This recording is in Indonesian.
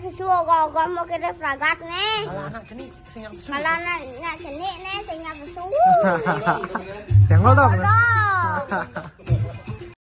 pesua gogol mau kira fragat nih. Kalau nak jenik nih tinggal pesua. Jangan dong.